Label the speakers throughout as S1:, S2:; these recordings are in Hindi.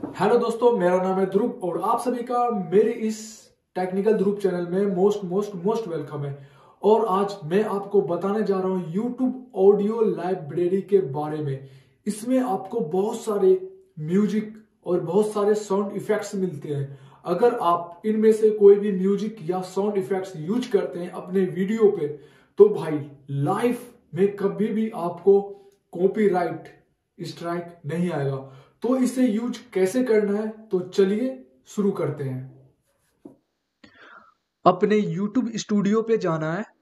S1: हेलो दोस्तों, मेरा नाम है ध्रुव और आप सभी का मेरे इस टेक्निकल ध्रुव चैनल में मोस्ट वेलकम है। और आज मैं आपको बताने जा रहा हूं यूट्यूब ऑडियो लाइब्रेरी के बारे में। इसमें आपको बहुत सारे म्यूजिक और बहुत सारे साउंड इफेक्ट्स मिलते हैं। अगर आप इनमें से कोई भी म्यूजिक या साउंड इफेक्ट्स यूज करते हैं अपने वीडियो पे, तो भाई लाइफ में कभी भी आपको कॉपीराइट स्ट्राइक नहीं आएगा। तो इसे यूज कैसे करना है, तो चलिए शुरू करते हैं। अपने YouTube स्टूडियो पे जाना है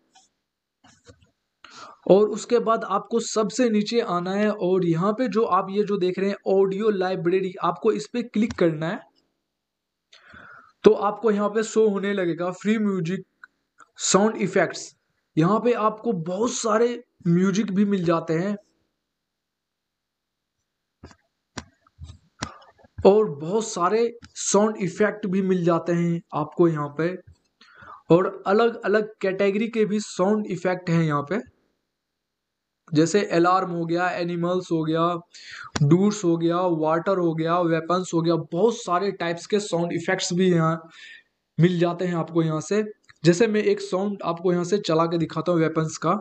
S1: और उसके बाद आपको सबसे नीचे आना है और यहाँ पे जो आप ये जो देख रहे हैं ऑडियो लाइब्रेरी, आपको इस पे क्लिक करना है। तो आपको यहाँ पे शो होने लगेगा फ्री म्यूजिक साउंड इफेक्ट्स। यहाँ पे आपको बहुत सारे म्यूजिक भी मिल जाते हैं और बहुत सारे साउंड इफेक्ट भी मिल जाते हैं आपको यहाँ पे। और अलग अलग कैटेगरी के भी साउंड इफेक्ट हैं यहाँ पे, जैसे अलार्म हो गया, एनिमल्स हो गया, डूड्स हो गया, वाटर हो गया, वेपन्स हो गया। बहुत सारे टाइप्स के साउंड इफेक्ट्स भी यहाँ मिल जाते हैं आपको यहाँ से। जैसे मैं एक साउंड आपको यहाँ से चला के दिखाता हूँ वेपन्स का।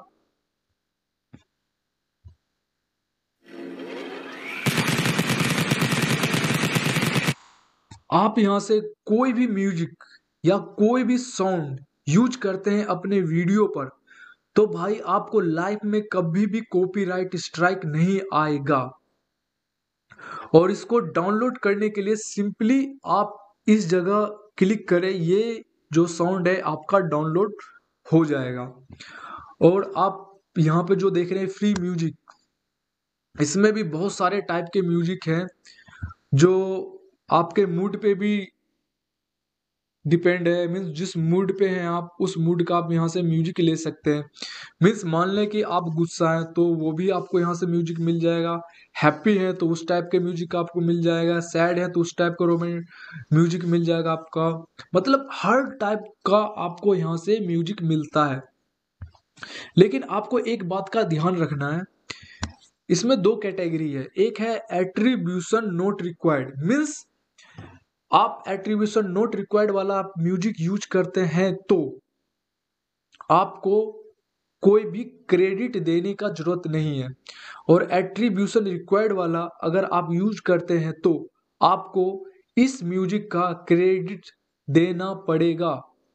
S1: आप यहाँ से कोई भी म्यूजिक या कोई भी साउंड यूज करते हैं अपने वीडियो पर, तो भाई आपको लाइफ में कभी भी कॉपीराइट स्ट्राइक नहीं आएगा। और इसको डाउनलोड करने के लिए सिंपली आप इस जगह क्लिक करें, ये जो साउंड है आपका डाउनलोड हो जाएगा। और आप यहाँ पे जो देख रहे हैं फ्री म्यूजिक, इसमें भी बहुत सारे टाइप के म्यूजिक हैं जो आपके मूड पे भी डिपेंड है। मीन्स जिस मूड पे हैं आप, उस मूड का आप यहाँ से म्यूजिक ले सकते हैं। मीन्स मान लें कि आप गुस्सा हैं तो वो भी आपको यहाँ से म्यूजिक मिल जाएगा। हैप्पी है तो उस टाइप के म्यूजिक आपको मिल जाएगा। सैड है तो उस टाइप का म्यूजिक मिल जाएगा आपका। मतलब हर टाइप का आपको यहाँ से म्यूजिक मिलता है। लेकिन आपको एक बात का ध्यान रखना है, इसमें दो कैटेगरी है। एक है एट्रीब्यूशन नॉट रिक्वायर्ड, मीन्स आप एट्रीब्यूशन नॉट रिक्वायर्ड वाला आप म्यूजिक यूज करते हैं तो आपको कोई भी क्रेडिट देने का जरूरत नहीं है। और एट्रीब्यूशन रिक्वायर्ड वाला अगर आप यूज करते हैं तो आपको इस म्यूजिक का क्रेडिट देना पड़ेगा।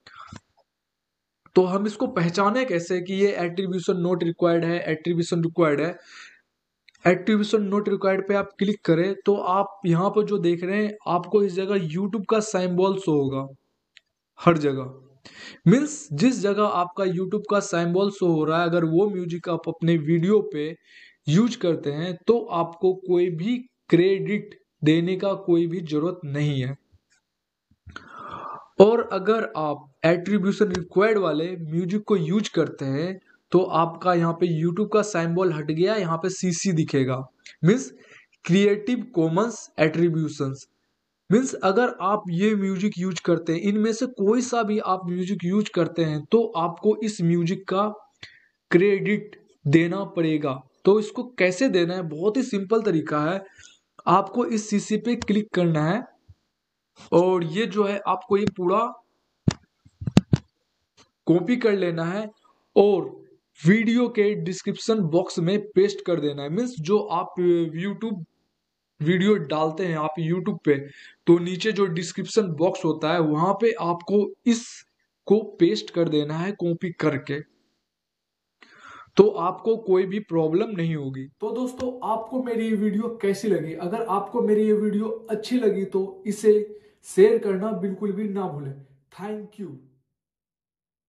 S1: तो हम इसको पहचाने कैसे कि ये एट्रीब्यूशन नॉट रिक्वायर्ड है, एट्रीब्यूशन रिक्वायर्ड है। एट्रीब्यूशन नॉट रिक्वायर्ड पे आप क्लिक करें तो आप यहाँ पर जो देख रहे हैं आपको इस जगह यूट्यूब का सिंबल शो होगा हर जगह। मीन्स जिस जगह आपका यूट्यूब का सिंबल शो हो रहा है, अगर वो म्यूजिक आप अपने वीडियो पे यूज करते हैं तो आपको कोई भी क्रेडिट देने का कोई भी जरूरत नहीं है। और अगर आप एट्रीब्यूशन रिक्वायर्ड वाले म्यूजिक को यूज करते हैं तो आपका यहाँ पे यूट्यूब का सिंबल हट गया, यहाँ पे सीसी दिखेगा। Means creative commons attributions. Means अगर आप ये म्यूजिक यूज करते हैं, इनमें से कोई सा भी आप म्यूजिक यूज करते हैं तो आपको इस म्यूजिक का क्रेडिट देना पड़ेगा। तो इसको कैसे देना है, बहुत ही सिंपल तरीका है। आपको इस सीसी पे क्लिक करना है और ये जो है आपको ये पूरा कॉपी कर लेना है और वीडियो के डिस्क्रिप्शन बॉक्स में पेस्ट कर देना है। मीन्स जो आप यूट्यूब वीडियो डालते हैं आप यूट्यूब पे, तो नीचे जो डिस्क्रिप्शन बॉक्स होता है वहां पे आपको इसको पेस्ट कर देना है कॉपी करके, तो आपको कोई भी प्रॉब्लम नहीं होगी। तो दोस्तों, आपको मेरी ये वीडियो कैसी लगी? अगर आपको मेरी ये वीडियो अच्छी लगी तो इसे शेयर करना बिल्कुल भी ना भूलें। Thank you.